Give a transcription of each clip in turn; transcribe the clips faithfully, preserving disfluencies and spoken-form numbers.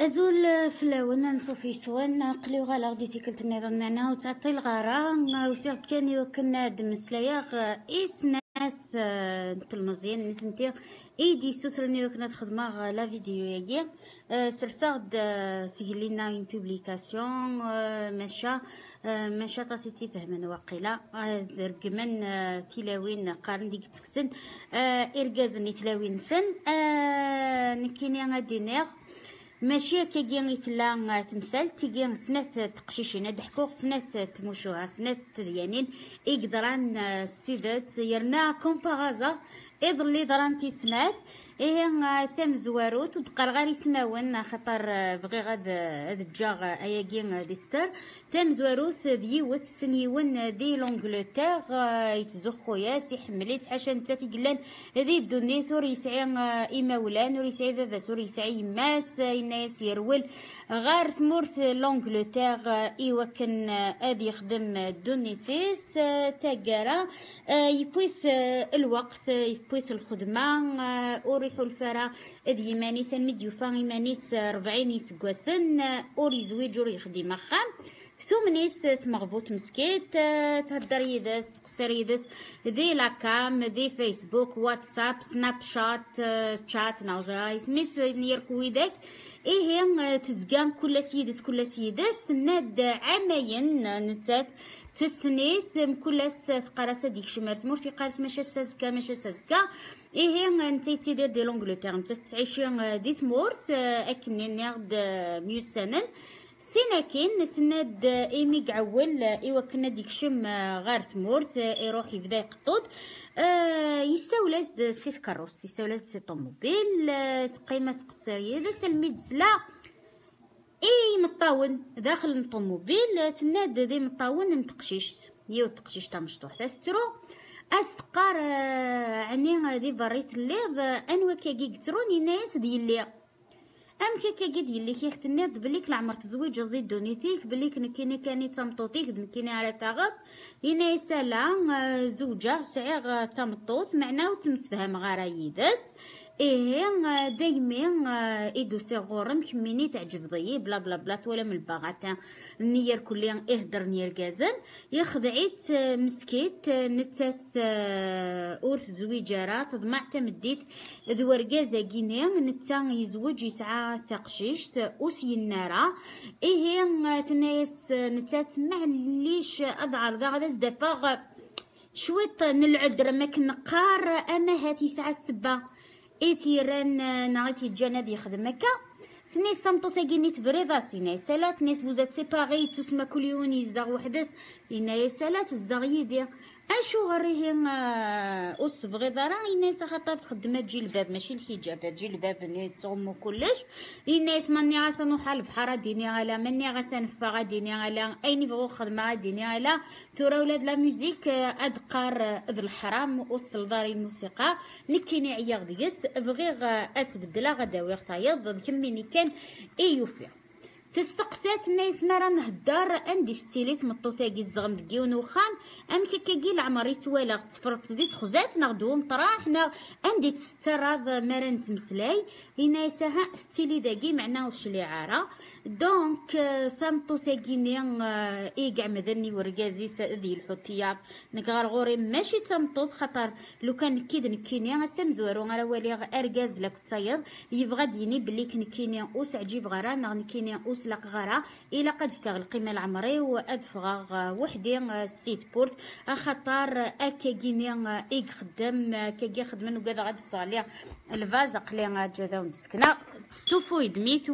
أزول فلاون نصوفي سوان قليو غالا غدي تيكلت النظام معنا وتعطي الغارة وسيرت كان يوكلنا دمسلايا إسناث تلمزيان نتنتي إيدي سوثرني وكنا تخدمة لا فيديو ياكي سرساغد سيجلينا اون بوبليكاسيون ماشا ماشا تاسيتي فهمن واقيلا رقمن تلاوين قارن ديك تكسن إرقازني تلاوين سن نكيني غادي نيغ ماشي كيجي يتلا تمثال تيجي سنات تقشيشين ضحكو سنات تموشوها سنات ديانين يقدران ستيدات يرنا كومباغازا إضلي دران تيسنات إيه تم زواروت وتقر غير يسماون خاطر بغي غاد هاد جاغ أياكي ديستر تم زواروت ديوث سنيون دي لونجلتير يتزخو ياس يحملي تحاشا نتا تيقلان ذي الدنيا ثور يسعي إماولان ور يسعي باباس ور يسعي يماس يناس يرول غير ثمورث لونجلتير إيوكن أدي يخدم دونيتيس تاقارا يبويث الوقت يبويث الخدمة أوريحو الفرا أدي يمانيس المديوفا يمانيس ربعين يسقوسن أوري يزويج أوري يخدم خام ثمنيث تمغبوط مسكيت تهدر يدس تقصر يدس دي لاكام دي فيسبوك واتساب سناب شات شات ناوزرا يسميس نيركو يدك إيه تزقان كل سيدس كل سيدس ناد عامين نتات تسنيث كل ثقارس ديك شمرت مورتي قارس ماشا سازكا ماشا سازكا إيه نتي تيدير دي لونجلتير نتا تعيشي دي ثمورت أكني ناخد ميوت سنن سيناكين تناد إيمي قعول إيوا كنا ديك شم غار ثمورت يروح يبدا يقطود آه يساولاس د سيت كاروس يساولاس د سيت طوموبيل آه قيمة قصرية دا سلميد سلا اي مطاون داخل الطوموبيل تناد دي مطاون نتقشيش يو تقشيش تا مشطوح تترو استقار آه عني دي فريت الليض انوا كاكي قتروني ناس ديالي ام كيكا قد يلي كيخ تناد بليك العمر تزويج ضد دونيتيك بليك نكيني كاني تمطوطيك نكيني على تغب لينا يسالا زوجة سعيغ تمطوط معناه تمسفهم غارا يدس إيه دايما إيدو سيغورم كميني تعجب ضيي بلا بلا بلا ولا من الباغاتا نير كليا إهدر نير غازن يخدعيت مسكيت نتاث أورث زويجارات تضمع تمديت ذو رقازة جينيا نتا يزوج يسعى ثقشيشت أوسي النارا إيه تنايس نتاث معليش أضعر غادا زدفاغ شويط نلعد رمك نقار أما هاتي ساعة السبا إثيران نعيتي الجناد يخدم هكا ثني صمتو ثاقيني تفريضا سينا يسالا ثني فوزات سيباغي تسمى كل يوم يزدغ وحدس إنا يسالا تزدغ يدي أشو غريهن أس فغيضا راه الناس خاطر تخدم تجي الباب ماشي الحجاب تجي الباب ني تغمو كلش الناس ماني غاسا نوحال بحارة ديني غالا ماني غاسا نفاغا ديني غالا أيني بغو خدمة ديني غالا ثورا ولاد لا ميوزيك أدقار ذو الحرام أس لداري الموسيقى نكيني عياغ ديس بغيغ أتبدلا غدا ويغ تايض كميني كان إيوفي تستقسات الناس مرا نهدار عندي ستيليت مطوثاكي الزغم دكيون وخان ام كاكاكي العمر يتوالا تفرط دي تخزات ناخدو مطراح نا عندي تستراض مرا نتمسلاي هنا يساها ستيلي داكي معناه وش لي عارة دونك ثمطوثاكي نيان ايقع مذني ورقازي سادي الحوتيات نكغار غوري ماشي تمطوط خطر لو كان كيد نكينيا سمزورو غير والي ارقاز لك تايض يبغى ديني بلي كنكينيا اوس عجيب غرا نكينيا اوس لك غرا الى قد فكا القيمه العمري وادفغ وحدي السيت بورت خطر اكاكيني ايك خدام كاكي خدمن وكذا غاد الصالح الفاز قلي جادا ونسكنا ستوفو يدميت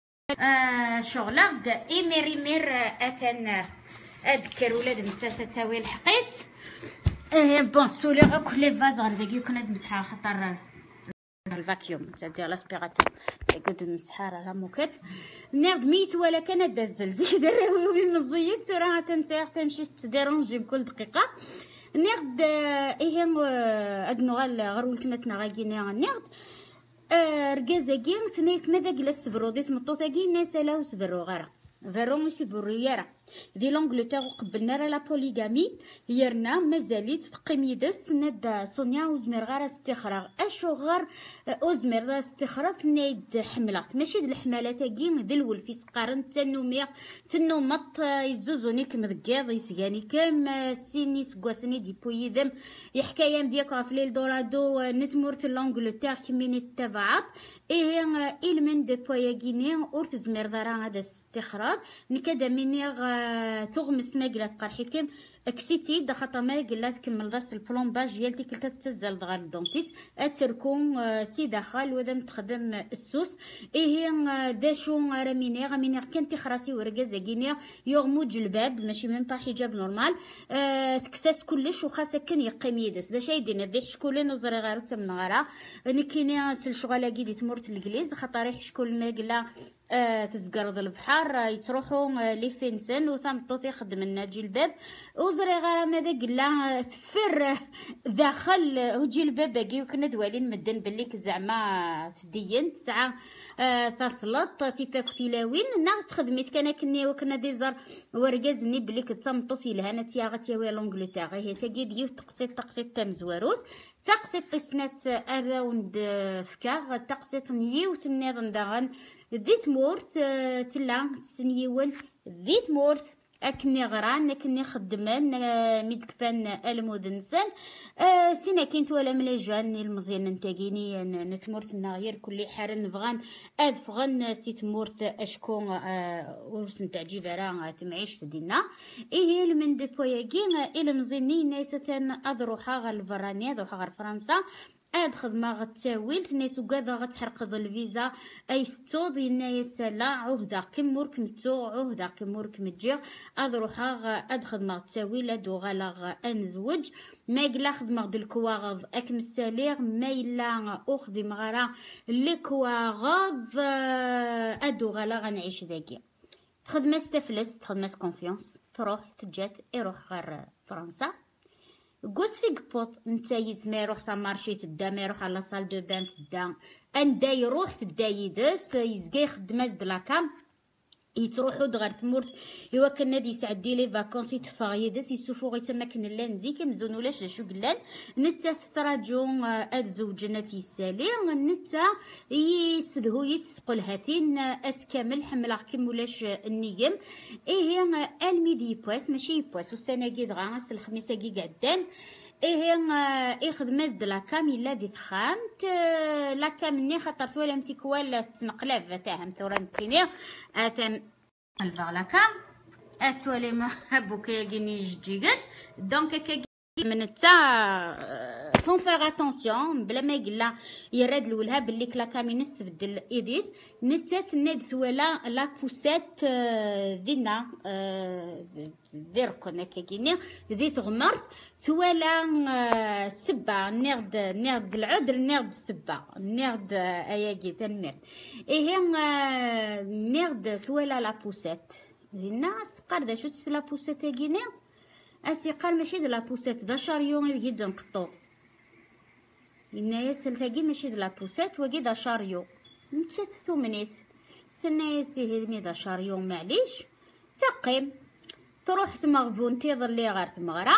آه شغلك ايميري مير اثن اذكر ولاد نتا تساوي الحقيس اه بون سولي غا كل فاز غير داكي كنا نمسحها خطر الفاكيوم تدير لاسبيراتور يقعد المسحه راه موكت ناخد ميت ولا كان داز الزيت راوي من الزيت راه تنسيق تمشي تديرونجي بكل دقيقه ناخد ايه ادنو غال غير ولتمتنا غاكيني ناخد ركازاكي ثنيس ماذا جلست بروديت مطوطاكي ناس لاو سبرو غير فرو ماشي برياره دي لونجلتير وقبلنا راه لا بوليغامي يرنا مازاليت تقيم يدس ند سونيا وزمير غير استخراج اشو غير ازمير استخراج نيد حملات ماشي د الحمالات تاكي دلول في سقارن تنومي تنومط يزوزوني كم ذكاض يسقاني كم سيني سكواسني دي بويدم يحكايام ديك في دورادو نتمورت لونجلتير كميني تبعات ايه المن دي بوياكيني اور تزمير ضرا هذا استخراج نكدا مني تغمس ماكلا تقرحيكم اكسيتي دا خاطر ما قلا تكمل داس البلومباج ديالتي كلتا تتزل دغا الدونتيس اتركون سي داخل وذا تخدم السوس ايه داشو راه ميني راه ميني كان تخراسي ورقازا كينيا يغمو جلباب ماشي ميم با حجاب نورمال أه تكساس كلش وخاصه كان يقيم يدس دا شي دينا دي شكولين وزري غير تم غرا نكيني سل شغاله كي تمرت الانجليز خاطر يح شكون ما قلا آه تزقرض البحر آه يتروحوا آه لي فينسن وثمطوط يخدم لنا جلباب وزري غير ماذا قلا تفر داخل وجلباب باقي وكنا دوالين مدن بليك زعما تدين تسعه آه تصلط في فاك تلاوين نا تخدميت كان كني وكنا ديزر ورقازني بليك تمطوط لهنا تياغتي ويا لونجلتير هي تاكي ديو تقسيط تقسيط تمزواروت تقسيط تسنات اراوند فكاغ تقسيط نيو تنيض داغن ديت مورت تلا تسنيون ديت مورت اكني غران اكني خدمان ميد كفان المودنسن أه سينا كنت ولا ملاجان المزيان نتاكيني نتمورت نغير كل حار نبغان اد فغن سيت مورت اشكون أه ورس نتاع جيبرا تمعيش تدينا ايه من دي بوياكين الى مزيني نايسة اضروحا غا الفرانيا ضروحا غا فرنسا اد خدمه غتاويل تنيتو كادا غتحرق الفيزا اي ثوض ينايا سلا عهده كمور كمتو عهده كمور كمتجي اد روحا اد خدمه غتاويل ادو غالا انزوج ما يقلا خدمه د الكواغض اكم السالير ما يلا اخدم غرا الكواغض ادو غالا غنعيش ذاكي خدمه ستفلس خدمه كونفيونس تروح تجات يروح غير فرنسا قوس فيك بوط نتا يتما يروح سا مارشي تدا ما يروح على صال دو بان تدا اندا يروح تدا يدس يزقا يخدم د لاكام يتروحو دغار تمورت ايوا كان نادي يسعدي لي فاكونس يتفاغ يدس يسوفو غي تما كن لان زي كمزون ولاش شو قلان نتا تراجو اد زوجنا تيسالي نتا يسدهو يتسقل هاتين اس كامل حمل كم ولاش النيم ايه الميدي بواس ماشي بواس والسنه كي دغا الخميسه كي قعدان ايه ايه خدماز د لاكام الا دي تخامت لاكام ني خاطر تولا متيكوال تنقلاف تاعهم ثورا نكيني اتم الفاغ لاكام اتولي ما بوكا كيني جيجن دونك كي من تا سون فيغ اتونسيون بلا ما يقلا يراد لولها بلي كلاكام ينستبدل ايديس نتا تناد ثولا لا بوسات دينا ديركون كيني ذي تغمرت ثوالا سبا نيرد نيرد العود نيرد سبا نيرد اياكي تنمر ايه نيرد ثوالا لا بوسات الناس قارده شو تس لا بوسات كيني اسي قال ماشي د لا بوسات دا شاريو غير جدا نقطو الناس تلاقي ماشي د لا بوسات وكي دا شاريو نتا ثمنيت تنايسي هدمي دا شاريو معليش ثقيم تروح تمغبون تيظلي غير تمغرا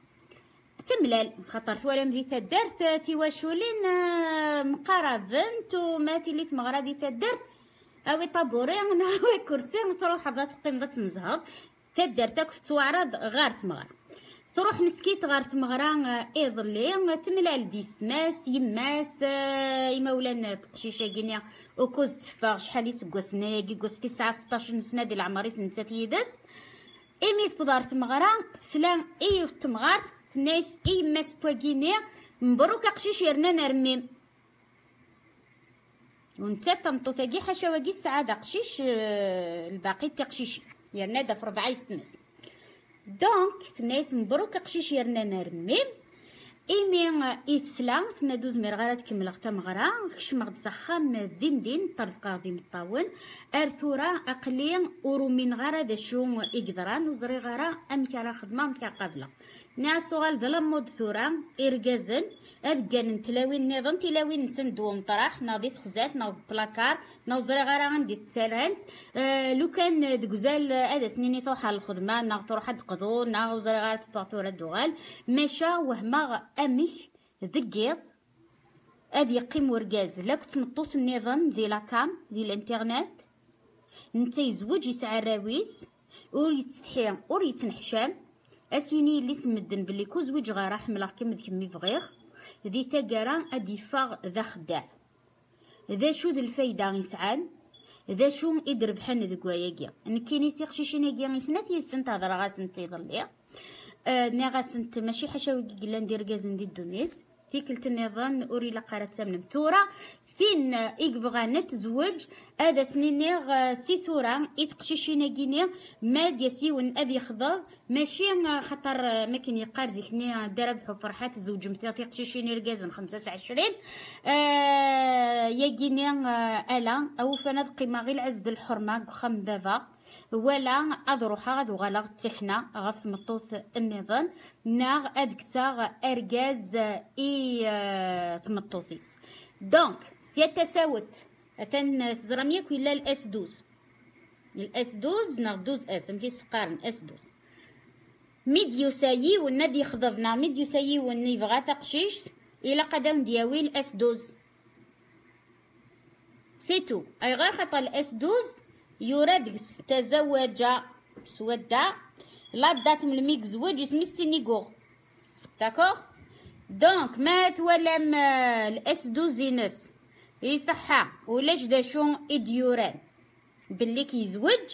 تملال خاطر تولا مدي تدارت تيواشولين مقاربنت وماتي اللي تمغرا دي تدارت اوي طابوري اوي كرسي تروح هذا تقيم تنزهض تدارتك توعرض غير تمغرا تروح مسكيت غير تمغرا ايظلي تملال ديس ماس يماس يمولان بقشيشه كينيا وكود تفاغ شحال يسكوسنا ياكي كوس تسعة ستاش سنه ديال العمريس نتا تيدس ايميت بضار تمغرا تسلام اي تمغار الناس اي ماس بواكينيا مبروك قشيش يرنا نرميم ونتا تمطوطاكي حاشا واكي سعاده قشيش الباقي تقشيشي يرنا دا في ربعه يستمس دونك الناس مبروك قشيش يرنا نرميم ايمي يتسلا تنادوز مرغرات كمل غتا مغرا كشمغ تسخام دين دين طرد قاضي مطاون ارثورا اقليم اورو من غرا دا شو يقدران وزري غرا امكا راه خدمه امكا قابله ناس صغال ظلمود ثورة إرجازن أذكان تلاوين نظام تلاوين سندو مطرح ناضي خزات ناض بلاكار ناض زري غير عندي تسالهن أه لو كان دجزال هذا سنيني تروح على الخدمة ناض تروح حد قضو ناض زري غير تفاطورة دوغال مشى وهما أمي ذكيض أدي يقيم ورجاز لا كنت مطوس النظام ذي لاكام ذي الانترنت نتا يزوج يسعى الراويس ور يتستحي ور يتنحشام اسيني اللي سمدن بلي كو زوج غير حمله كيما كيما يبغيغ ذي ثقرا ادي فاغ ذا خداع ذا شو ذا الفايدة يسعان ذا شو يدرب حن ذك وياكي نكيني تيقشيشين ياكي يسنات يسنت هضر غاسنت يضلي آه ني غاسنت ماشي حشاوي كيلا ندير كازن دي الدنيت تيكلت النظام اوري لا قرات تمنم تورا فين يبغى نتزوج هذا سنينيغ سي ثورة يتقشيشينا كينيا مال ديسيون اذي خضر ماشي خاطر ما كاين يقار زيكني دار بحب فرحات زوج متاطي قشيشيني ركازن خمسة وعشرين آه يا كينيا آه الا او فانا قيمه غير العز الحرمه خم بابا ولا اضروح غادو غلا تخنا غف مطوث النظام ناغ ادكسا ارجاز اي آه تمطوثيس دونك سي تساوت اتن زراميك ولا الاس دوز الاس دوز نغدوز اس مكي سقارن اس دوز ميد يسايي والنادي خضبنا ميد يسايي والني بغا تقشيش الى قدم دياوي الاس دوز سيتو اي غير خطا الاس دوز يراد تزوج سودا لا دات من الميك زوج اسمي ستينيغور داكوغ دونك مات ولا ما الاس دوزينس يصحى ولاش داشون اديوران باللي كيزوج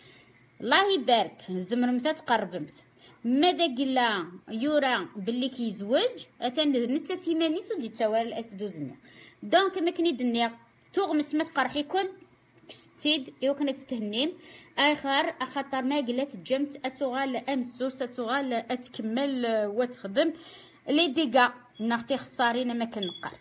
الله يبارك زمرمتا تقربمت ماذا قلا يورا باللي كيزوج اتن نتا سيماني سودي تساوار الاس دوزنا دونك ما كني دنيا تغمس ما تقرحيكم كستيد ايوا كنا تستهنيم اخر اخطر ما قلت جمت اتغال امسوس اتغال اتكمل وتخدم لي ديكا نختي خسارين ما كنقر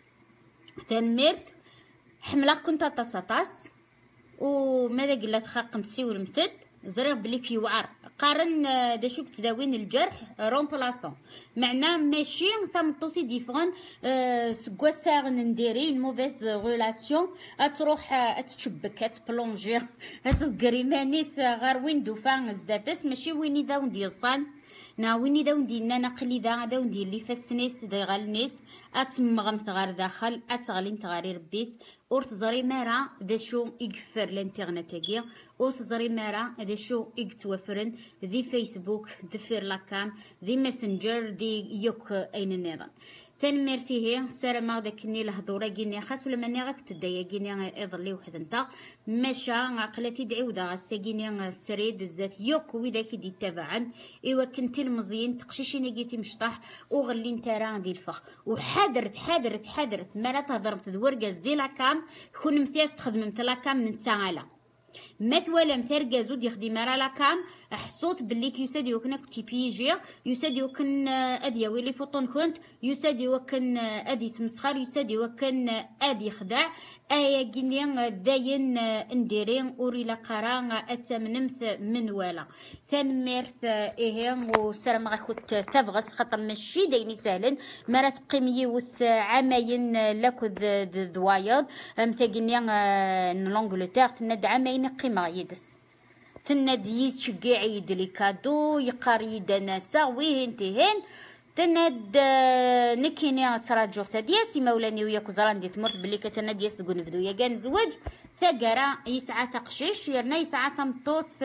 تنمرت حمله كنت طاسطاس وماذا قلت خاقمتي والمتد زريغ بلي كيوعر قارن دا شوك تداوين الجرح رومبلاسون معناه ماشي ثمطوسي ديفرون أه سكواساغ نديري موفيز غولاسيون اتروح اتشبك اتبلونجي اتقري مانيس غير وين دوفان زداتس ماشي وين داون ديالصان نا ويني داون ديالنا نقلي دا داون ديال لي فاسنيس دا غالنيس اتمغمت غير داخل اتغلين تغاري ربيس اور تزري مارا دا شو يقفر الانترنت كيا اور تزري مارا دا شو يتوفرن ذي فيسبوك دفير لاكام ذي ماسنجر دي يوك اين النظام تنمر فيه سارة ما داكني الهضورة كيني خاص ولا ماني غاك تدايا كيني يظلي وحد نتا ماشا عقلتي دعوده غاسا كيني السريد الزات يوك ويدا كيدي تابعا ايوا كنتي المزيين تقشيشيني كيتي مشطح وغلي نتا دي الفخ وحادرت حادرت حادرت مالا تهضرت دوركاز دي لاكام كون مثياس تخدمت لاكام نتاعلا ما توالى مثرقازو دي خديمة راه لاكام حصوت باللي كيساد يوكن كنتي بيجي يساد يوكن ادي ويلي فوطون كنت يساد يوكن ادي سمسخر يساد يوكن ادي خداع ايا كيني داين نديرين اوري لا قرا اتمنمث من ولا تنمرت ايه وسلام غاكوت تفغس خاطر ماشي دايني سهلن مرات قيمي وث عماين لاكود دوايض مثاقيني لونجلتير تند عماين قيمه يدس تند يشقع يدلي كادو يقار يدنا ساوي انتهين تند نكيني تراجع تدياسي مولاني وياك زران دي تمرت بلي كتند ياس تقول نبدو يا كان زوج ثقرا يسعى تقشيش يرنا يسعى تمطوث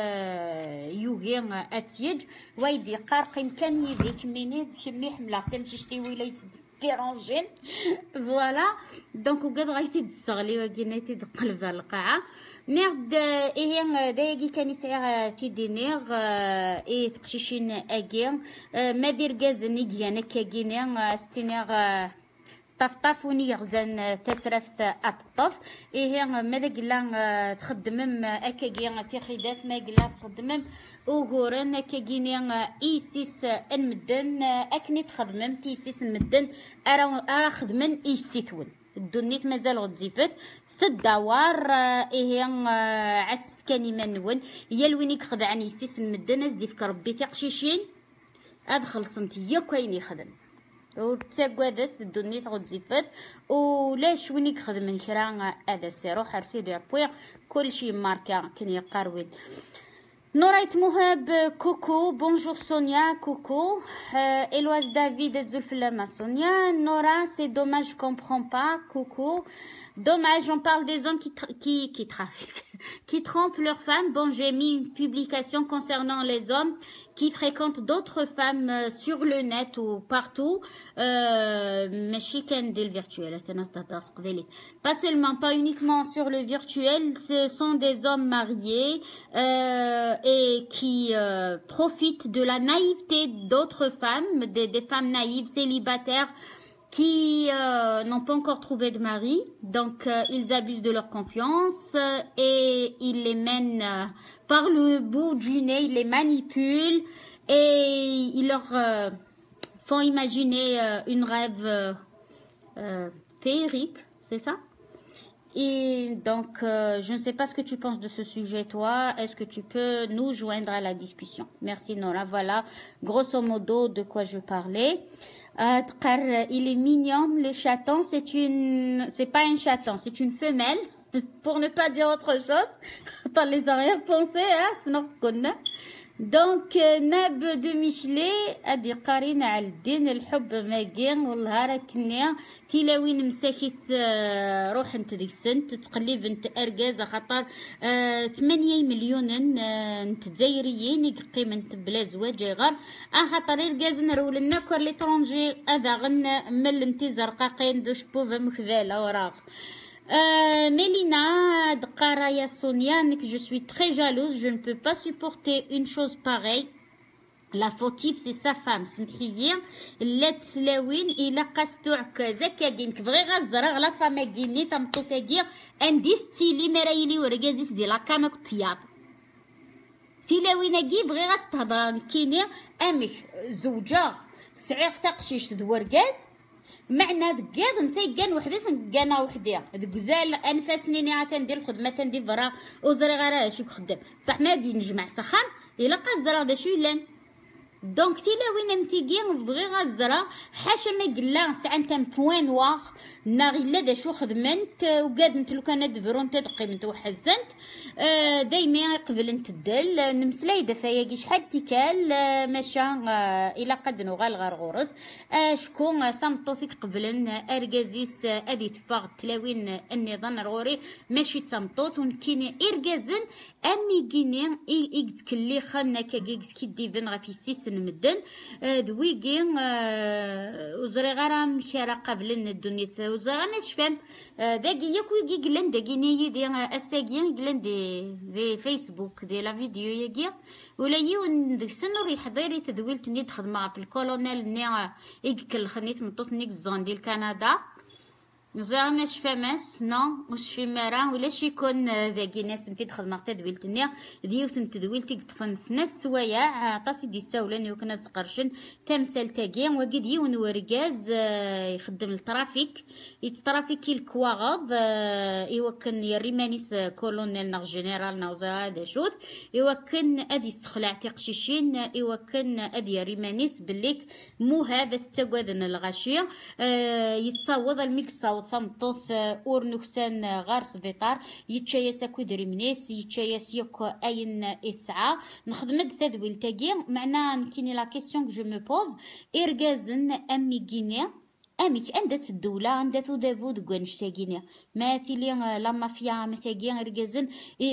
يوغي اتيج ويدي قارقيم كان يدي كميني كمي حمله تمشي ويليت كيرونجين فوالا دونك وقاد غايتي تسغلي وكيناتي تقلب القاعه نيغد ايه دايقي كان يسعى تيدي نيغ ايه تقشيشين اكي ما دير كازني كيانا كاكيني ستينيغ طفطف وني غزان تسرفت اططف ايه ماذا قلا تخدمم اكاكي تيخيدات ما قلا تخدمم وغورن اكاكيني ايسيس المدن اكني تخدمم تيسيس المدن ارا ارا خدمن ايسيتون الدنيت مازال غتزيفت الدوار ايه عس كاني منون يا لوينيك خدعني سيس المدن ازدي فك ربي تقشيشين اد خلصنت هي كاين يخدم وتاكادت الدنيا تغد زفات ولاش وين يخدم من كرا هذا سيرو حرسي دير بويا كلشي ماركا كان يقاروين. نوريت مهاب كوكو بونجور سونيا كوكو إلواز دافيد الزلفلامة سونيا نورا سي دوماج كومبرون با كوكو dommage on parle des hommes qui qui qui trafiquent qui trompent leurs femmes. Bon, j'ai mis une publication concernant les hommes qui fréquentent d'autres femmes euh, sur le net ou partout mais chicane del virtuel pas seulement pas uniquement sur le virtuel, ce sont des hommes mariés euh, et qui euh, profitent de la naïveté d'autres femmes, des, des femmes naïves célibataires qui euh, n'ont pas encore trouvé de mari, donc euh, ils abusent de leur confiance euh, et ils les mènent euh, par le bout du nez, ils les manipulent et ils leur euh, font imaginer euh, une rêve euh, euh, féerique, c'est ça? Et donc, euh, je ne sais pas ce que tu penses de ce sujet, toi. Est-ce que tu peux nous joindre à la discussion? Merci, Nora. Voilà, grosso modo, de quoi je parlais. Euh, il est mignon, le chaton. C'est une, c'est pas un chaton, c'est une femelle. Pour ne pas dire autre chose. Dans les arrière-pensées, hein, sinon, دونك ناب دو ميشلي ادي قارين على الدين الحب ماكين والله راكني تيلاوين مساكيت روح انت ديك السن تتقلب انت اركازه خاطر ثمانية مليون انت جزائريين يقيم بلا زواج غير اه خاطر اركاز نرولنا كور ليترونجي هذا غن مل انت زرقاقين دوش بوفا مكفاله وراغ. Euh, Mélina, Dkaraya Sonia, je suis très jalouse, je ne peux pas supporter une chose pareille. La fautive, c'est sa femme. سمحية لا تلاوين إلا قاستو عكازة كاين كبغي غزرة لا فما كيني تمطو كاكيا انديس تيلي مرايلي ورقازيس دي لاكاما كتياط تيلاوين كي بغي غاستهضر كيني امك زوجة سعير تقشيش دوركاز معنى دكاد نتا كان وحدي كانا وحدي دكزال انفاسني عا تندير الخدمه تندير برا وزري غير شي خدام بصح ما غادي نجمع سخان الا قازرا داشو لان دونك تيلا وين متيكي بغي غازرا حاشا ما قلا ساعه نتا بوين واغ ناغي لا داشو خدمنت وقاد نت لو كان دفرون تدقيمت واحد سنت آه دايما قبل نتدل نمسلاي دفايا شحال تيكال آه ماشا آه الا قد نوغال غير غورس آه شكون آه ثمطو فيك قبل اركازيس ادي آه تفاغ تلاوين النظام غوري ماشي تمطوط ونكيني اركازن امي كيني يتكلي خلنا كاكيكس كي ديفن غا في سيس نمدن آه دويكي آه وزري غير مشارا قبل الدنيا وزري انا شفام آه داكي ياكو يقلن داكي نيي دي اساكي يقلن دي دي فيسبوك دي لا فيديو ياكي ولا يون ديك السنه يحضر تدويلت ني تخدم في الكولونيل ني يكل خنيت مطوط نيك زون ديال كندا زعما ماش فاماس نو مش في مرا ولا شي يكون ذاكي ناس في دخل مقطع دويلتني ديوت تدويلتي طفن سنات سوايع عطاسي دي ساولاني وكنا تقرشن تمثال تاكي وقد يون وركاز يخدم الترافيك يترافيكي الكواغض يوكن يريمانيس كولونيل ناغ جينيرال ناوزا هذا شوت يوكن ادي سخلع تقشيشين يوكن ادي يريمانيس بليك مو هذا تتقادن الغاشيه يصاوض الميكساوض ثمطوث اور نكسان غار سفيطار يتشايس اكو دريمنيس يتشايس يوكو اين اسعى نخدم تدويل تاكي معناه كيني لا كيسيون كو جو مو بوز ارغازن امي غينيا اميك عندت الدولة عندت ودافو دكوانش تاكينيا ماثلي لا مافيا مثاكي ركازن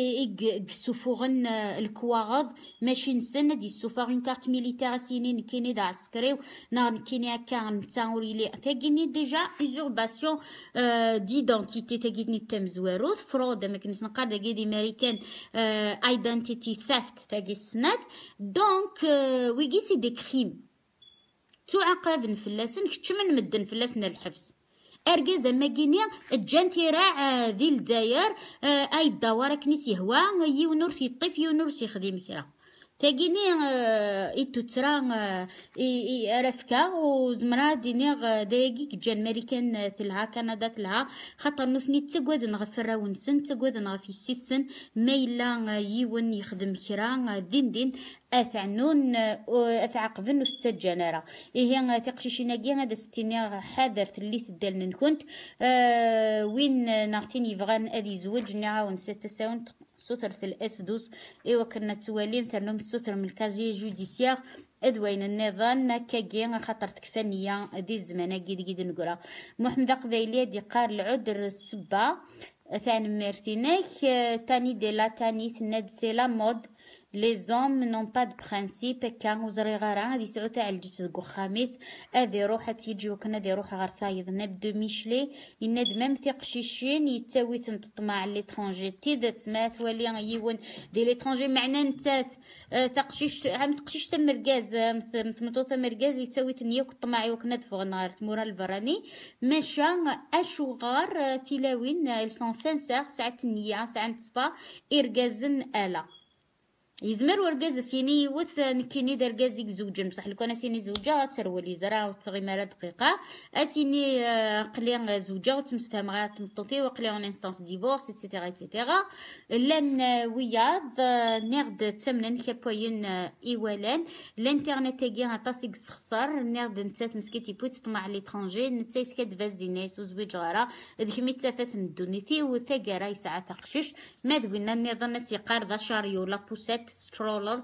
يسوفوغن الكواغض ماشي نسن دي سوفوغ كارت ميليتير سينين كيني دا عسكريو نار كيني هكا نتاوري لي تاكيني ديجا ايزورباسيون ديدونتيتي تاكيني تمزواروث فرود ماكنيش نقاد داكي دي امريكان ايدنتيتي ثافت تاكي السنات دونك ويكي سي دي كريم تعاقب فلاسن كتشمن مدن فلاسن الحبس ارجاز ماكيني جان تيراع ذي الجزائر اي الدوار كنيس يهوا يونور يطيف يونور يخدم كرا تاقيني إيتو ترى رافكا وزمرا دينيغ دايقي جان ماريكان تلها كندا تلها خاطر نوثني تسقواد غف الراونسن تسقواد غف السيسن ميلا يون يخدم كرا دين دين اثعنون اثعقبن وستجنرا هي تقشيشيناكي هذا ستيني حاضر اللي تدالن كنت أه وين نعطيني يبغان ادي زوج نعاون ست ساون سوتر في الاس دوس ايوا كنا توالين ثرنم سوتر من الكازي جوديسيار ادوين النظام كاكي خاطر تكفانية دي الزمانة كيد كيد نقرا محمد قبيلي دي قار العذر السبا ثاني ميرتينيك تاني دي لا تاني تناد سي لا مود لي زوم نون با دو برانسيب كان وزري غارا هادي سعو تاع الجيت دكو خامس هادي روح تيجي وكنا دي روح غار ثايض نبدو ميشلي يناد ميم ثي قشيشين يتساوي تطمع ليترونجي تيدا تماث ولي يون دي ليترونجي معنا نتات تقشيش هم تقشيش تمركاز مثمطو تمركاز يتساوي تنيا كطماعي وكنا دفغ نهار تمورا البراني ماشا اشو غار تلاوين السون سانسار ساعة النية ساعة تصبا إركازن آلا يزمر ورقاز سيني يوث نكيني درقازيك زوجا بصح لو كان سيني زوجة ترولي زرا وتغي مرة دقيقة اسيني قليان زوجة وتمسفهم غا تمطوكي وقليان انستانس ديفورس اتسيتيرا اتسيتيرا لان وياض نيرد تمنن كابوين ايوالان الانترنت تاكي عطاسيك سخسر نيرد نتات مسكيتي بوت تطمع ليترونجي نتايس كاد فاز دي ناس وزويج غارا ذيك مي تافات ندونيتي وثاكا ساعة تقشش ما دوينا النظام سيقار ذا شاريو لا بوسات سترولر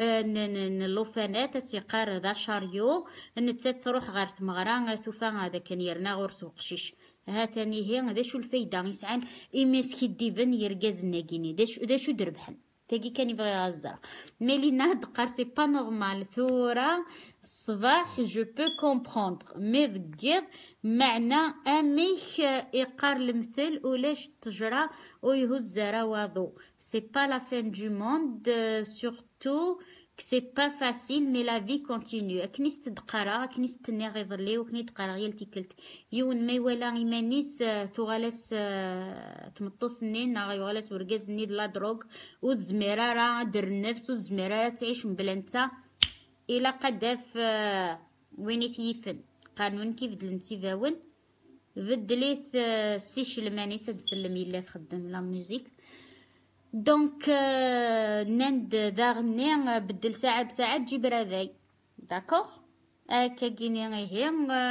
اللوفانات سيقار ذا شاريو نتات تروح غير تمغرا توفا هذا كان يرنا غور سوق قشيش هاتاني هي هذا شو الفايدة يسعان إيمسكي ديفن يرقاز ناقيني داش داشو دربحن تاقي كان يبغي غزر ملي نهض قار سي با نورمال ثورة الصباح جو بو كومبروندر مي ذكير معنى اميك يقار المثل ولاش تجرى ويهز رواضو سي با لا فين دو موند سورتو que c'est pas facile mais la vie continue كني تدقرا كني تني غيظلي وكني تقرا غير تيكلت يون ما يولا يمانيس ثغالس تمطو ثنين غيغالس ورقاز ني لا دروغ وزميرة راه در النفس وزميرة راه تعيش مبلنتا الى قداف وين تيفن قانون كيف دلنتي فاون بدليت سيش المانيس تسلم يلا تخدم لا ميوزيك دونك نند داغني بدل ساعة بساعة تجيب راذاي داكوغ هكا كيني غير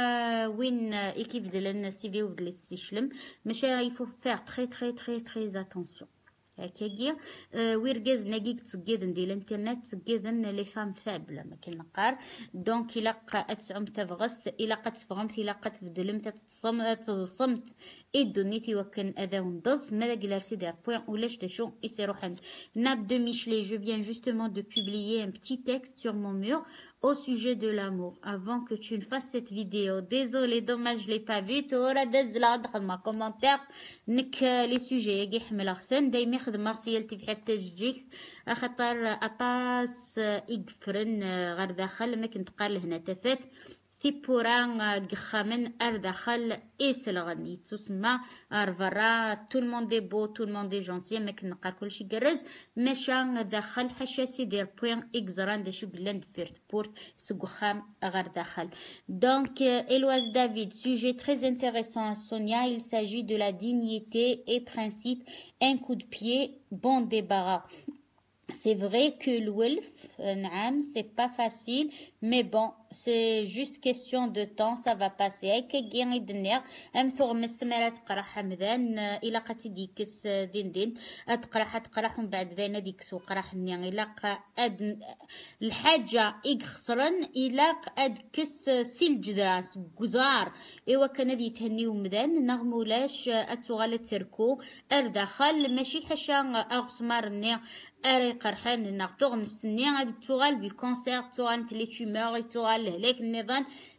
وين ايكيف ديال الناس يفيو بدل السيشلم ماشي يفو فيغ تري تري تري تري اتونسيون هكاكيا ويركاز ناقيك تسقيدن ديال الانترنت تسقيدن لي فام فابل ما كنقار دونك الا اتسعم تفغست الا قد تفغمت الا قد تبدلمت تصمت تصمت ادونيتي وكان اذا وندص ماذا كلارسي دير بوين ولاش تشو يسيرو حن ناب دو ميشلي جو فيان جوستومون دو بوبليير ان بتي تكست sur mon mur au sujet de l'amour avant que tu ne fasses cette vidéo. Désolé, dommage, je l'ai pas vu. Tu auras des là dans commentaire. نك لي سوجي يجي حمل احسن دايما يخدم سيالتي في حتى تجيك خاطر اطاس يقفرن غير داخل ما كنت قال هنا تفات في بوران قخامن ار داخل اسلغني تسمى ارفرا تو الموند بو تو الموند جونتي ما كنقار كلشي كرز ماشا داخل حشاسي دير بوين اكزران داشو بلاند فيرت بورت سقخام غير داخل دونك Éloise David, sujet très intéressant à Sonia, il s'agit de la dignité et principe, un coup de pied, bon débarras. C'est vrai que le wolf, نعم, c'est pas facile, mais bon, c'est juste question de temps, ça va passer. هيك كي الدنيا ام ثغ مستمرة تقرا حمدان الى قاتي ديكس دين دين تقرا تقرا من بعد ذانا ديكس وقرا حنيا الى اد الحاجة يخسرن الى اد كس سيل جدراس غزار ايوا كان دي تهنيو مدان نغمولاش اتوغال تركو ارداخل ماشي حشا اغسمارني اري قرحان نغتوغ مستني غادي توغال بالكونسير توغال لي تومور توغال لهلاك النظام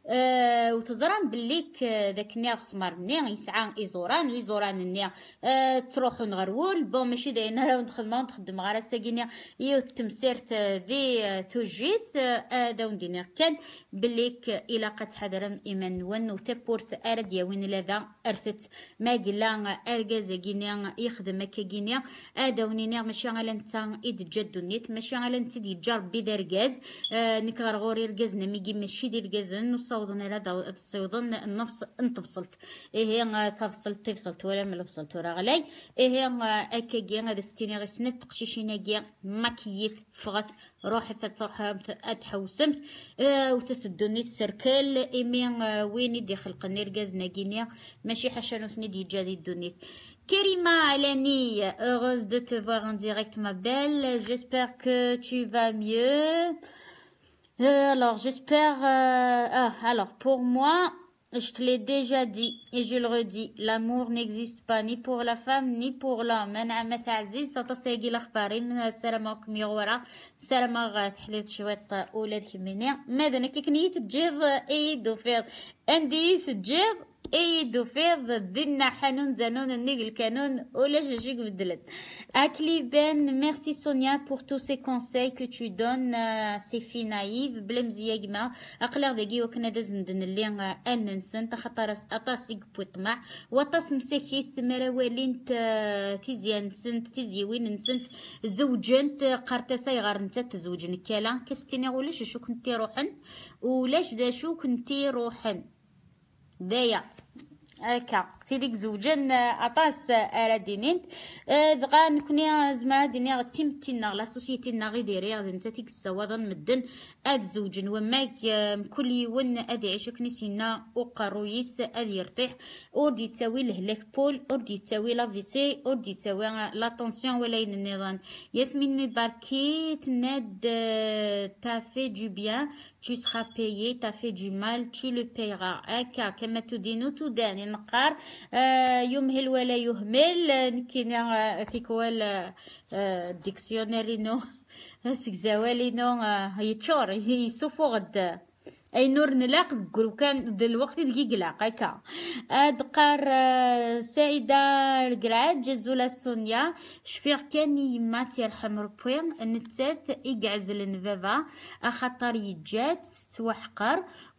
أه وتزران بليك داك النيا سمار نيا يسعى إزوران ويزوران النيا أه تروحون غرول بون ماشي داينا راه نخدم نخدم غير ساكينيا يو تمسيرت ذي توجيث هذا وندير كان بليك إلا قد حضر إيمان ون وتبورت أرد يوين لذا أرثت ما قلا أرجاز جينيا يخدم كجينيا هذا ونينيا ماشي على نتا إد جدو نيت ماشي على نتا دي جرب بيدار جاز أه نكار غوري رجاز نميجي ماشي دير جاز نصوضن لا تصوضن النفس انت فصلت إيه هي تفصلت تفصلت ولا ما فصلت ولا غلاي إيه هي أكجي هذا ستيني غسنت قشيشينا جي ماكيف فغت روحت تروح اتحوسمت أه وتثدوني تسركل إيمين أه وين يدي خلق نرجاز ناقينيا ماشي حاشا نثني دي جادي الدنيا. Karima Alani, heureuse de te voir en direct, ma belle. J'espère que tu vas mieux. Euh, alors, j'espère... Euh, ah, alors, pour moi, je te l'ai déjà dit et je le redis, l'amour n'existe pas ni pour la femme ni pour l'homme. أنا عمت عزيز تتصيقي الأخباري من السلامة وكم يغورا سلامة غاتحليت شوية أولاد كمينيا ماذا نكيكني تجيض إيدو فيض عندي تجيض ايدو فيض دينا حنون زانون النيق الكانون ولا جاجيك بدلت اكلي بان ميرسي سونيا pour tous ces conseils que tu donnes سي في نايف بلا مزياقما اقلق داكي وكنا دازندن اللي ان نسن تخطر اطاسيق بوطمع وطاس مساكيت مراوالين تيزيان نسنت تيزيوين نسنت زوجنت قرطاسا يغار نتا تزوجن كالا كستيني ولاش شو كنتي روحن ولاش دا شو كنتي روحن دايا هكا تيديك زوجين عطاس ارادينين دغا نكوني زعما دنيا تيمتينا لا سوسيتينا غي ديري غادي نتا تيك السواضن مدن اد زوجين وما كل يون ادي يعيش كنيسينا وقرويس ادي يرتاح اودي تساوي الهلاك بول اودي تساوي لا فيسي اودي تساوي لا طونسيون ولا النظام ياسمين مباركي تناد تافي دو بيان tu seras payé, t'as fait du mal, tu le payeras. هكا كما تدين تدان النقار يمهل ولا يهمل كينا كيكوال الديكسيونارينو سكزاوالينو يتشور يسوفو غد اي نور نلاق قول كان دلوقتي دقيق لاق هكا ادقار سعيده القرعاد جزوله سونيا شفيغ كان يما تيرحم ربي نتات يقعزل نفافا اخاطر يجات توحقر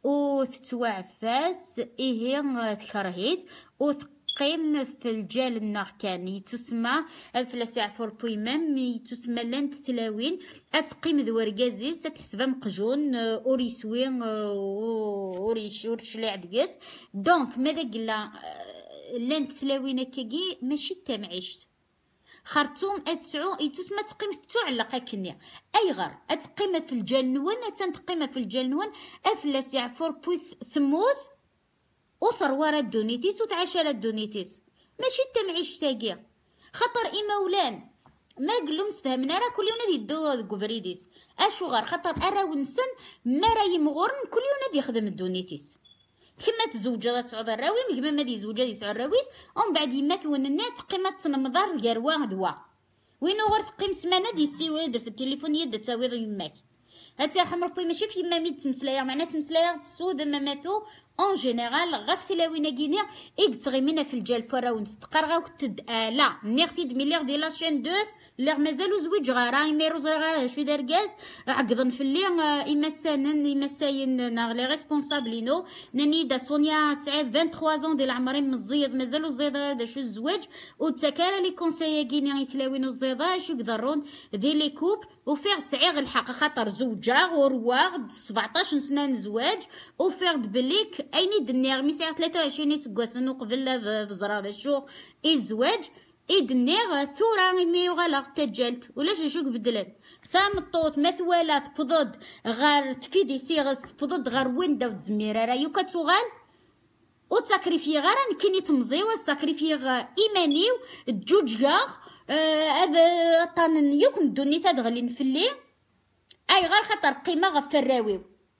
وتتوعفاس ايه تكرهيت قيم في الجال النار كان يتسمى الفلاس يعفور بويمام يتسمى لان تلاوين اتقيم ذوار قازيس تحسبها مقجون اوريسوين اوريش اوريش لي عدقاس دونك ماذا قلا لان تلاوين كاكي ماشي تمعيش خرطوم اتسعو يتسمى تقيم تعلق كنيا اي غير اتقيم في الجال نون تنتقيم في الجال نون افلاس يعفور بوي ثموث وثروة الدونيتيس وتعاشر الدونيتيس ماشي التمعيش تاقيا خطر إمولان ما قلهم سفهمنا راه كل يوم نادي يدو كوفريديس اشو غير خطر اراو نسن ما راه يمغورن كل يوم نادي يخدم الدونيتيس كما تزوجا تعود الراوي كما ما دي زوجا يسعى الراويس ومن بعد يمات وننات قيمة تنمضار كاروا دوا وينو غير تقيم سمانه دي السيواد في التليفون يد تاويض يماك هاتي رحم ربي ماشي في يما ميت تمسلايا معناها تمسلايا السود ما ماتو اون جينيرال غاف تلاوينا كينيا يكتغيمينا في الجال براون تقرغاو كتد آه لا نيغتي دميليغ دي لاشين دو ليغ مازالو زويج غارا يميرو زغا شوي داركاز عقدن في اللي اما سانن اما ساين ناغ لي ريسبونسابلينو ناني دا سونيا تسعة ثلاثة وعشرين ديال العمرين مزيد مازالو زيدا دا شو الزواج وتكالا لي كونسايا كينيا يتلاوينو زيدا شو يقدرون دي لي كوب وفيغ صعيغ الحق خاطر زوجا ورواغ سبعطاش سنة زواج وفيغ بليك ايني دنيغ ميساع ثلاثة وعشرين سكواسن وقبل زرا شو الزواج إدنيغ ثورة مي وغالا تجلت ولاش نشوك بدلن ثام الطوط مثوالات بضد غار تفيدي سيغس بضد غار ويندا وزميرة راه يوكا توغال وتساكريفي غارا كيني تمزيو الساكريفي إيمانيو الجوجياغ هذا آه طان يوكم دوني تدغلين في الليل أي غير خاطر قيمة غف الراويو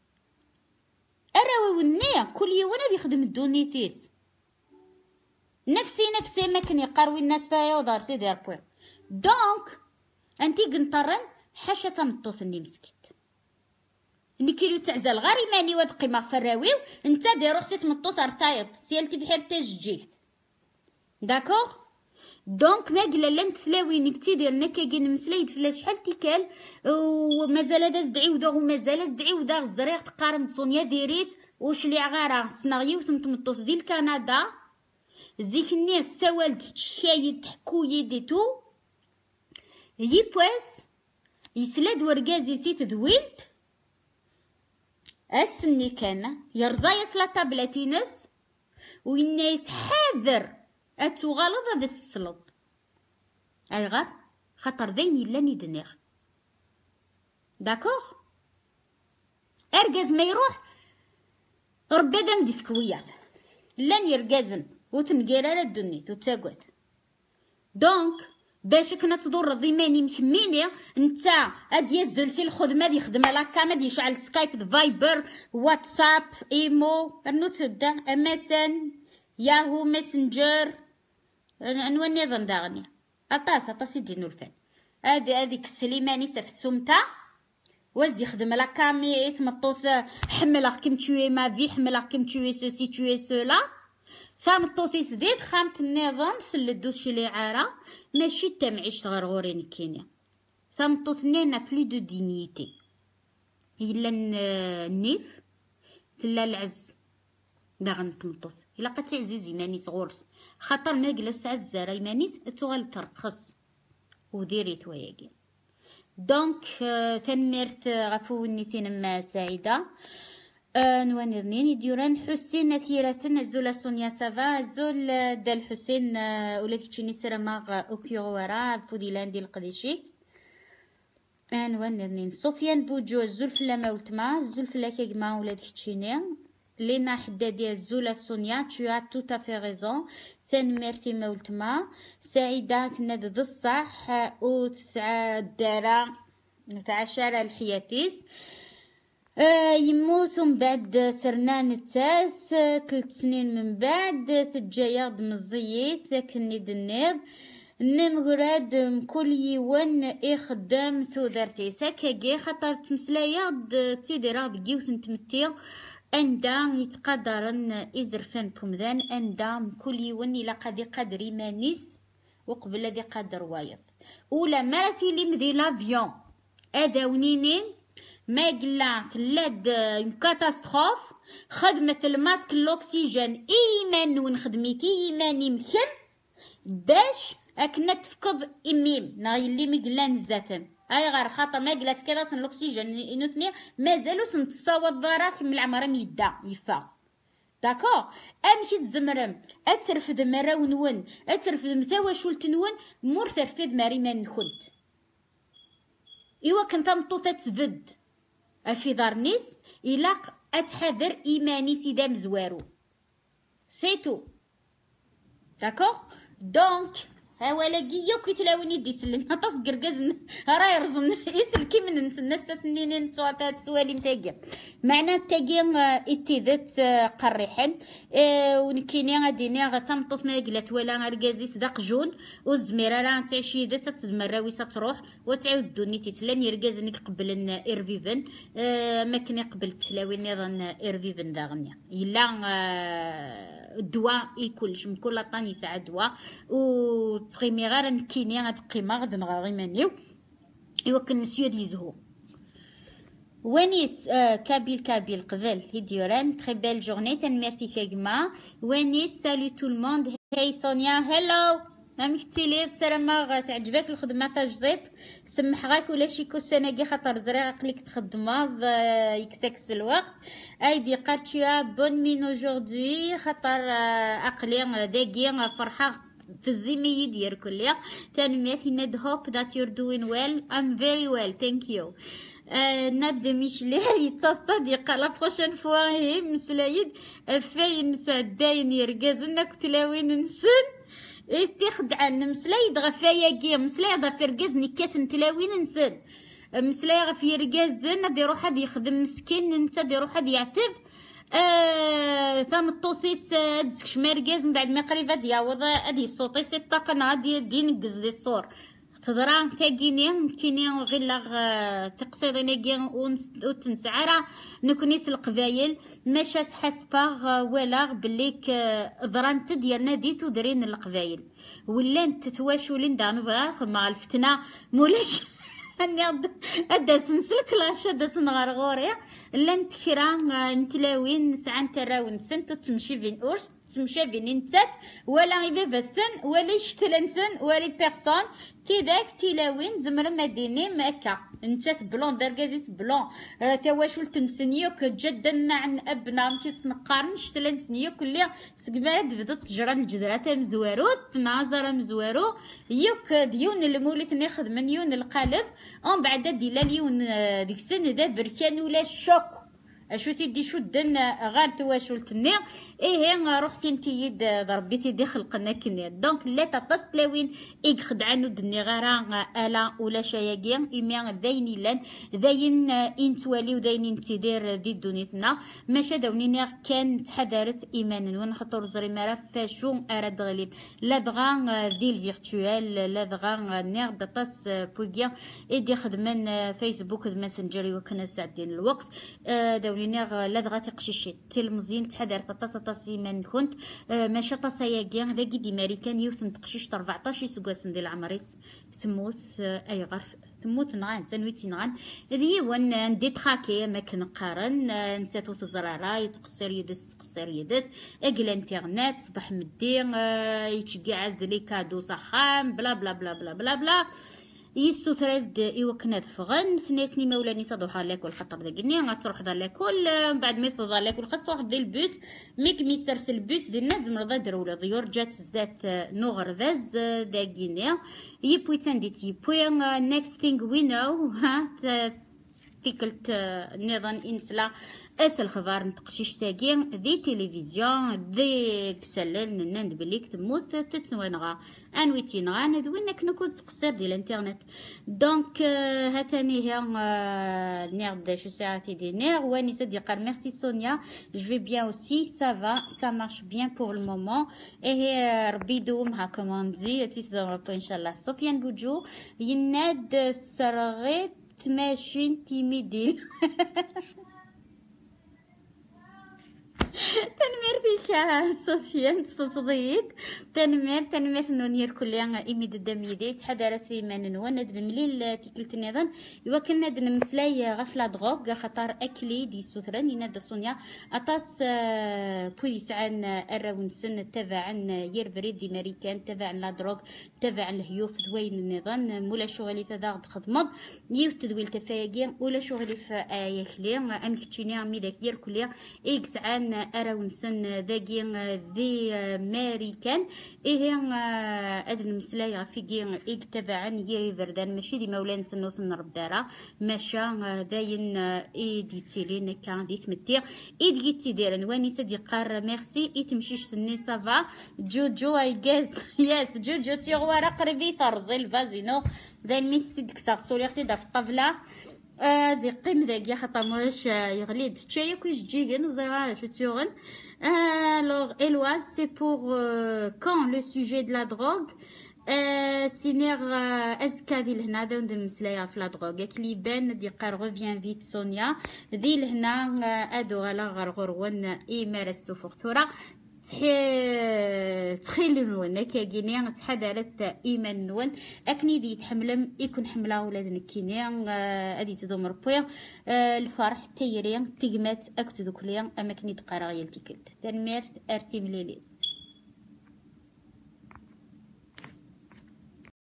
الراويو النية كل يوم غادي يخدم الدونيتيس نفسي نفسي ما كان يقروي الناس فيا ودار سيدي ربي دونك انتي قنطرن حاشا تمطوثني مسكت نكيلو تعزل غير يماني واد قيمة فراويو انت ديرو خصي تمطوط رطايط سيالتي بحال تجيت داكوغ. دونك ما قلا لا نتلاوي نكتي ديرنا كاكي نمسلايد فلا شحال تيكال ومازال داز دعيودا ومازال دعيودا الزريق تقارن سونيا ديريت واش لي عغاره سناغيو تنتمطوط ديال كندا زيك الناس سوالد تشايد تحكوي ديتو يبواس يسلاد ورقازي سيت دويلت السني كان يرزايا سلاطه بلاتينس والناس حاذر اتوغالض هذا السلط اي غير خاطر داين الا ندنيغ داكوغ. ارجاز ما يروح ربي دام دي فكويات لان يرجازن وتنقير على الدنيا وتاقوت. دونك باش كنا تدور ضيماني مكميني نتا اد يزلسي الخدمه دي خدمه لاكا ما دي يشعل سكايب فايبر واتساب ايمو انو تدا امسن ياهو ماسنجر انواني ظن داغني اطاس اطاس يدينو الفن هادي هاديك السليماني سفتسومتا واش دي خدم لا كامي تمطوس حملها كيم تشوي ما في حملها كيم تشوي سوسي تشوي سولا فمطوطي سديد خامت النظام سلدو شي لي عاره ماشي تمعيش صغرغورين كينيا فمطوط نينا بلو دو دينيتي الا النيف تلا العز داغن تمطوط الا قد تعزيز يمانيس غورس خاطر ما جلس عزاره يمانيس توغال ترخص وديري ثواياكي. دونك تنمرت غفو نيتين ما سعيده نواني رنين يديران حسين نثيرة الزول سونيا سافا الزول دال حسين ولا كيتشيني سرماغ اوكيورا فوديلان ديال القديشي نواني رنين سفيان بوجو الزول فلا ماولتما الزول فلا كيما ولا كيتشيني لينا حدادي الزول سونيا tu as tout à fait raison تنمرتي مولتما سعيدة تناد ذو الصح وتسعة الدارة نتعشر الحياتيس آه يموت من بعد سرنان التاث ثلاث سنين من بعد تجايا دمزيت ثاكني دنيض نمغراد كل يوان يخدم ثوذرتي ساكاكي خاطر تمسلايا تيديرا دقيو تنتمتي اندا يتقدرن ازرفان بومذان اندا كل يوان الى قدي قدر يمانيس وقبل ذي قدر وايض ولا مرتي لي مدي لافيون اداونينين ما قلا تلاد كاتاستروف خدمة الماسك الاكسجين ايمان ونخدميتي ايماني مكن باش اكنا تفقد اميم ناغي اللي مقلا نزاتن اي غير خاطر ما قلات كذا سن الاكسجين انو ثنيا مازالو سنتصاوب ضراك من العمر ميدا يفا داكو ام كي تزمرم اترفد مرا ونون اترفد متاوا شولت نون مور ترفد ماري ما نخد ايوا كنت مطوطه تفد في دار نيس الا اتحذر ايماني سيدا مزوارو سيتو داكو. دونك ها ولاكي يو كي تلاوني دي سلن هطاس قرقزن راه يرزن يسلكي من نسنس سنين تواتات سوالي متاقي معنا تاقي اتيدت قريحن اه ونكيني غاديني غتمطط ما قلات ولا رقازي صدق جون والزميره راه تعشي دات تدمراوي تروح وتعاود دوني تسلن يرقازني قبل ايرفيفن اه ما كني قبل تلاوي نظن ايرفيفن داغنيا الا اه الدواء يكلش من كل طاني ساعه دواء و تقيمي غير نكيني غاد قيمه غاد نغاري مانيو يوكل مسيو ديزهو وانيس آه كابيل كابيل قبل هيديوران تري بيل جورني تنمرتي كاكما وانيس سالو تو الموند هاي سونيا هلو مامك تيلي سلامة تعجبك الخدمه تاع جديد سمح غاك ولا شي كوساناكي خاطر زريغ عقلك تخدمها يكسكس الوقت ايدي قارتيا بون مين اوجوردي خاطر عقلي داكي فرحه تزيمي ديال كليا تنميتي ند hope that you're doing well I'm very well thank you ناد ميشلي يتصدق لا بروشين فوا هي مسلايد فاين سعداين يرقازنا كتلاوين نسن تخدع مسلايد غفاياكي مسلايد غف يرقازني كات نتلاوين نسن مسلايد غف يرقازن دي روح هاد يخدم مسكين انت دي روح هاد يعتب آه ثم الطوثيس دسكش مرقاز من بعد ما قريبا دياوض ادي الصوتي سي الطاقه غادي دي نقز لي الصور تضران تاكيني كيني غير تقصيدين كي وتنسعرا نكونيس القبايل ماشا حاسبا ولا بليك ضران تديرنا دي تدرين القبايل ولا انت تواشولين دانو باخ مع الفتنه مولاش اني ادا سنسلك لاش ادا سنغرغوريا لان تكرا نتلاوين ساعه تراون سنت تمشي فين اورس تمشي بين انتات ولا غيبابتسن ولا يشتلنسن ولا بيرسون كذاك تلاوين زمر مديني مكة انتات بلون دركازيس بلون اه تواشول تنسنيوك جدا عن ابنا كيس نقارن شتلنسنيوك اللي سقبات بدات تجرى الجدرات مزوارو تنازر مزوارو يوك ديون المولث ناخذ من يون القالب اون بعد ديلا ليون ديك السن دا بركان ولا الشوك اشو تيدي شدن غير تواشول تنيا ايه روحتي انتي يد ضربيتي دي خلقنا كنيا دونك لا تطس تلاوين ايك خدعانو دني غير الا ولا شياقيا ايميا دايني لان داين انتوالي وداين انتدير دي دونيتنا ماشا داونيني كان تحذرت ايمانا ونخطر زري مرا فاشو اراد غليب لا دغا دي الفيرتوال لا دغا نير دطاس بوغيا ايدي خدمان فيسبوك الماسنجر وكنا ساعدين الوقت داونيني لا دغا تقشيشي تلمزين تحذر تطاس طاسي من كنت آه ماشي طاساياكي هذا كي امريكان يوثن تقشيش أربعطاش سكواس ندير العمريس تموت آه اي غرف تموت نغان تنويتي نغان هذه وان ندي تخاكي ما كنقارن آه انت توت زرارة يتقصر يدس تقصر يدس اقل انترنت صباح مدي آه يتشقي عزد لي كادو صخام بلا بلا بلا بلا بلا بلا يسو ترازد يوكنا دفغن ثناسني مولاني صدوحا لاكل خطر داكني غتروح ذا لاكل بعد ما يفضل لاكل خاص واحد ديال البوس ميك ميسرس البوس ديال الناس مرضى دروله ضيور جات زدات نوغر ذاز داكيني يبويتان ديتي بوين نيكست ثينغ وي نو ها تيكلت نظام انسلا اس الخبار نتقشيش تاكين ذي تلفزيون ذي كسلل نند بليك تموت تتسوانغا انويتي نغان هذ وين كنا كنت تقصر ديال الانترنت دونك هاتاني هي نيرد شو ساعتي دي نير واني سدي قال ميرسي سونيا جو في بيان اوسي سا فا سا مارش بيان بور لو مومون اي ربي يدومها كوموندي تيسدو ان شاء الله سفيان بوجو يناد سرغيت ماشين تيميدين تنمير فيك سفيان تصديق تنمير تنمير نونير كليا إميد الدميدي تحضرت في من نوان ند المليل تيكلت النظام يوكل ند المسلاي غفلة دغوغ خطر أكلي دي سوثران يناد سونيا أطاس بوليس عن الراونسن تبعا يرفري دي ماريكان تبعا لا دروغ تبعا الهيوف دوين النظام مولا شغلي تداغ خدمض يو تدويل تفاقي ولا شغلي في آيكلي أمكتشيني عمي داك ير كليا إكس عن أراونسن ذاكي ذي ماريكان إيه أدن المسلاي غفيكي إيك تبعا يري فردان ماشي دي مولان سنوث النردارة ماشا داين إيدي تيلين كان دي تمتير إيدي تيديرن واني سدي قار ميرسي إي تمشيش سني سافا جوجو أي جاز ياس جوجو تيغوارا قريبي ترزي الفازينو داين ميستي ديك ساغسوليغتي دا في الطبلة آه دي قيم ذاك يا خاطر موش يغلي تشايا كويش جيجن وزيغا شو تيوغن alors Eloise c'est pour euh, quand le sujet de la drogue تينير اسكادي لهنا داون المسلايه في لا دروغ كلي بان دي قار ريفيان فيت سونيا ذي لهنا ادو غلا غرغرون اي مارستو فورتورا تحي تخيل نون كاكيني تحدرت ايمان نون اكني دي يتحملم يكون حمله ولاد نكيني ادي تدو مربويا الفرح تيري تيغمات اكتو دوكليا اماكني دقاره غيال تيكلت تنمير ارتي مليلي